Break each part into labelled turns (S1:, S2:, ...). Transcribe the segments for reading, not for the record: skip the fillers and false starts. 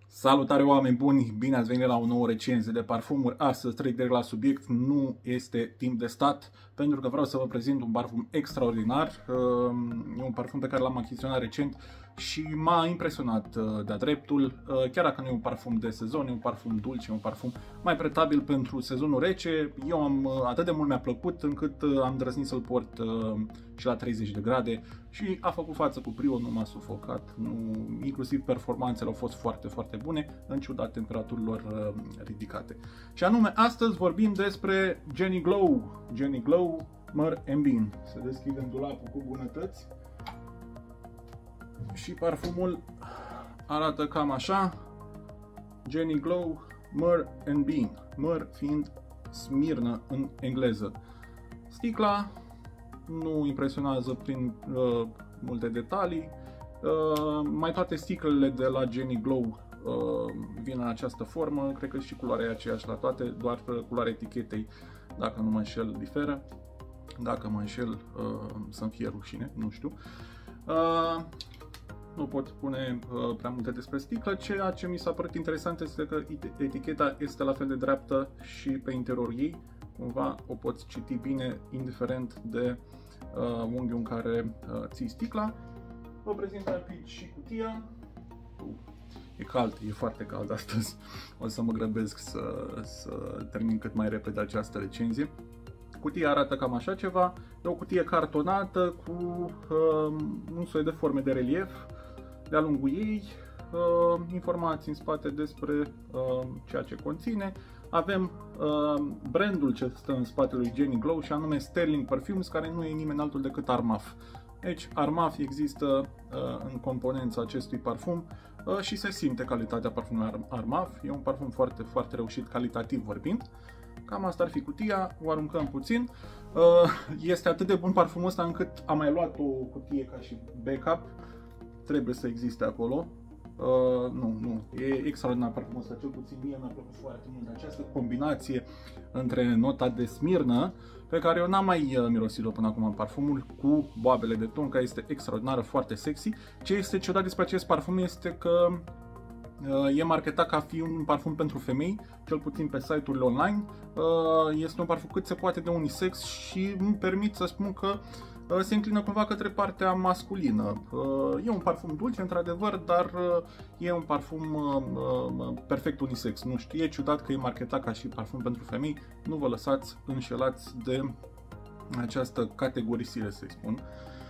S1: Salutare oameni buni, bine ați venit la o nouă recenzie de parfumuri. Astăzi trec direct la subiect, nu este timp de stat, pentru că vreau să vă prezint un parfum extraordinar. E un parfum pe care l-am achiziționat recent și m-a impresionat de-a dreptul. Chiar dacă nu e un parfum de sezon, e un parfum dulce, e un parfum mai pretabil pentru sezonul rece. Atât de mult mi-a plăcut încât am îndrăznit să-l port și la 30 de grade și a făcut față cu brio, nu m-a sufocat, inclusiv performanțele au fost foarte bune în ciuda temperaturilor ridicate. Și anume, astăzi vorbim despre Jenny Glow Myrrh & Bean. Se deschide în dulapul cu bunătăți și parfumul arată cam așa: Jenny Glow Myrrh & Bean, myrrh fiind smirnă în engleză. Sticla nu impresionează prin multe detalii. Mai toate sticlele de la Jenny Glow vin în această formă. Cred că și culoarea e aceeași la toate, doar culoarea etichetei, dacă nu mă înșel, diferă. Dacă mă înșel, să-mi fie rușine, nu știu. Nu pot spune prea multe despre sticlă. Ceea ce mi s-a părut interesant este că eticheta este la fel de dreaptă și pe interiorul ei. Cumva o poți citi bine, indiferent de unghiul în care ții sticla. Vă prezint rapid și cutia. E cald, e foarte cald astăzi. O să mă grăbesc să termin cât mai repede această recenzie. Cutia arată cam așa ceva. E o cutie cartonată cu un soi de forme de relief de-a lungul ei. Informații în spate despre ceea ce conține. Avem brandul ce stă în spatele lui Jenny Glow și anume Sterling Perfumes, care nu e nimeni altul decât Armaf. Deci Armaf există în componența acestui parfum și se simte calitatea parfumului Armaf. E un parfum foarte reușit, calitativ vorbind. Cam asta ar fi cutia, o aruncăm puțin. Este atât de bun parfumul ăsta încât am mai luat o cutie ca și backup. Trebuie să existe acolo. E extraordinar parfumul ăsta, cel puțin mie mi-a plăcut foarte mult această combinație între nota de smirnă, pe care eu n-am mai mirosit-o până acum în parfumul, cu boabele de tonka. Este extraordinară, foarte sexy. Ce este ciudat despre acest parfum este că e marketat ca fi un parfum pentru femei, cel puțin pe site-urile online. Este un parfum cât se poate de unisex și îmi permit să spun că se înclină cumva către partea masculină. E un parfum dulce, într-adevăr, dar e un parfum perfect unisex. Nu știu, e ciudat că e marketat ca și parfum pentru femei. Nu vă lăsați înșelați de această categorisire, să-i spun.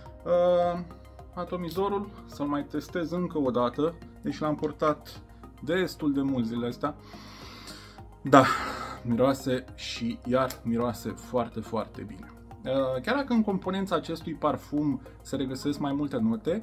S1: Atomizorul, să-l mai testez încă o dată, deși l-am portat destul de mult zilele astea. Da, miroase și iar miroase foarte bine. Chiar dacă în componența acestui parfum se regăsesc mai multe note,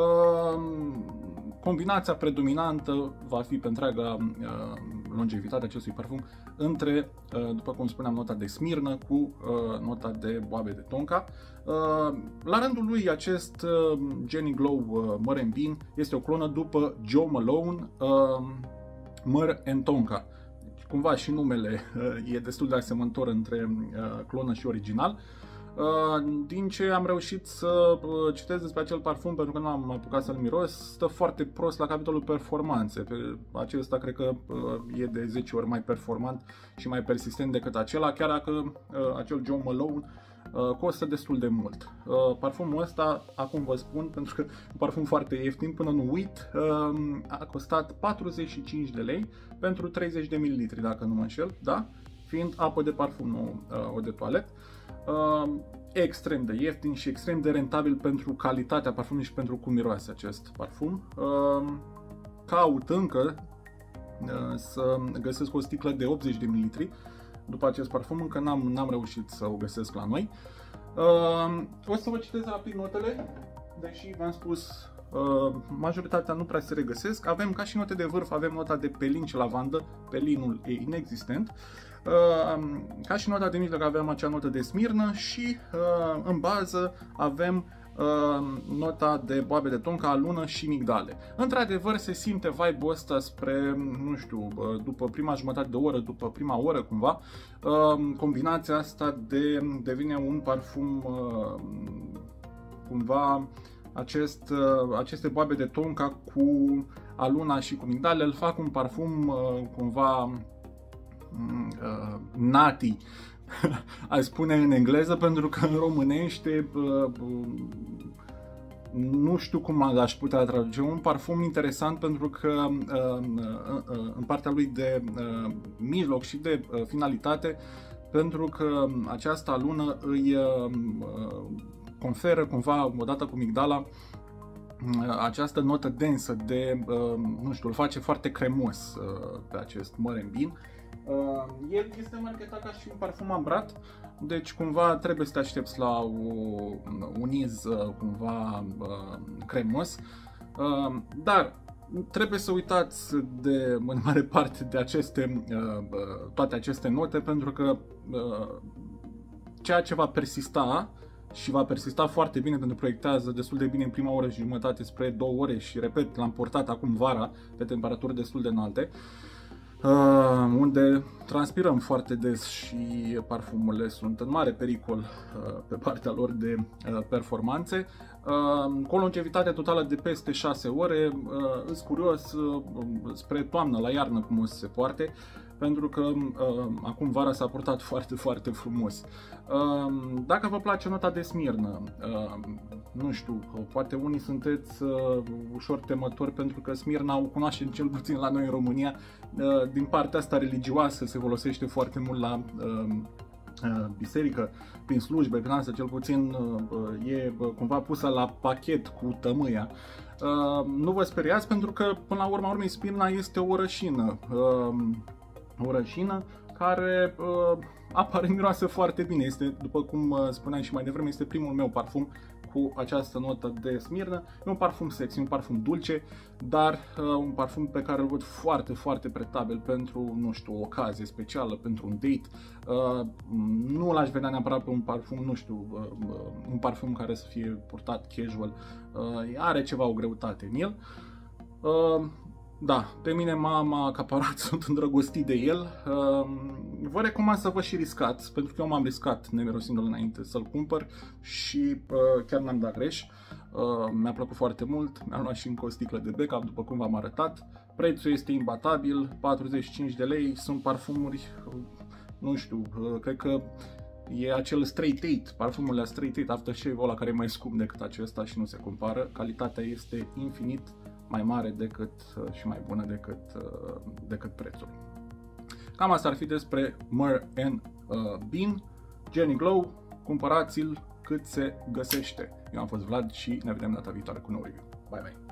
S1: combinația predominantă va fi pe întreaga longevitate acestui parfum între, după cum spuneam, nota de smirnă cu nota de boabe de tonka. La rândul lui, acest Jenny Glow Myrrh & Bean este o clonă după Jo Malone Myrrh & Tonka. Cumva și numele e destul de asemănător între clonă și original. Din ce am reușit să citesc despre acel parfum, pentru că nu am apucat să-l miros, stă foarte prost la capitolul performanțe. Acesta cred că e de 10 ori mai performant și mai persistent decât acela, chiar dacă acel Jo Malone costă destul de mult. Parfumul ăsta, acum vă spun, pentru că e un parfum foarte ieftin, până nu uit, a costat 45 de lei pentru 30 de ml, dacă nu mă înșel, da? Fiind apă de parfum, nu o de toalet. Extrem de ieftin și extrem de rentabil pentru calitatea parfumului și pentru cum miroase acest parfum. Caut încă să găsesc o sticlă de 80 de ml după acest parfum, încă n-am reușit să o găsesc la noi. O să vă citesc rapid notele, deși v-am spus, majoritatea nu prea se regăsesc. Avem ca și note de vârf, avem nota de pelin și lavandă, pelinul e inexistent. Ca și nota de mijloc avem acea notă de smirnă și în bază avem nota de boabe de tonka, lună și migdale. Într-adevăr se simte vibe-ul ăsta spre, nu știu, după prima jumătate de oră, după prima oră cumva, combinația asta devine un parfum cumva aceste boabe de tonka cu aluna și cu migdale, îl fac un parfum cumva nutty, aș spune în engleză, pentru că în românește nu știu cum aș putea traduce. Un parfum interesant pentru că în partea lui de mijloc și de finalitate, pentru că această alună îi conferă cumva, odată cu migdala, această notă densă de, nu știu, îl face foarte cremos pe acest Moranbin. El este marketat ca și un parfum ambrat, deci cumva trebuie să te aștepți la un iz cumva cremos, dar trebuie să uitați în mare parte de toate aceste note, pentru că ceea ce va persista și va persista foarte bine, pentru că proiectează destul de bine în prima oră și jumătate spre 2 ore și, repet, l-am portat acum vara pe temperaturi destul de înalte, unde transpirăm foarte des și parfumurile sunt în mare pericol pe partea lor de performanțe. Cu o longevitate totală de peste 6 ore, sunt curios spre toamnă, la iarnă, cum o să se poarte, pentru că acum vara s-a purtat foarte, foarte frumos. Dacă vă place nota de smirnă, nu știu, poate unii sunteți ușor temători, pentru că smirna o cunoaștem cel puțin la noi în România din partea asta religioasă, se folosește foarte mult la biserică, prin slujbe, prin asta, cel puțin e cumva pusă la pachet cu tămâia. Nu vă speriați, pentru că până la urma urmei smirna este o rășină care apare miroase foarte bine. Este, după cum spuneam și mai devreme, este primul meu parfum cu această notă de smirnă. E un parfum sexy, un parfum dulce, dar un parfum pe care îl văd foarte, foarte pretabil pentru, nu știu, o ocazie specială, pentru un date. Nu l-aș vedea neapărat pe un parfum, nu știu, un parfum care să fie purtat casual. Are ceva, o greutate în el. Da, pe mine m-a acaparat, sunt îndrăgostit de el. Vă recomand să vă și riscați, pentru că eu m-am riscat nemirosindu-l înainte să-l cumpăr și chiar n-am dat greș. Mi-a plăcut foarte mult, mi-am luat și încă o sticlă de backup, după cum v-am arătat. Prețul este imbatabil, 45 de lei, sunt parfumuri, nu știu, cred că e acel Straight 8, parfumul la Straight 8 Aftershave, ăla care e mai scump decât acesta și nu se compară. Calitatea este infinit mai mare decât și mai bună decât prețul. Cam asta ar fi despre Moranbin Journey Glow. Cumpărați-l cât se găsește. Eu am fost Vlad și ne vedem data viitoare cu nou review. Bye bye!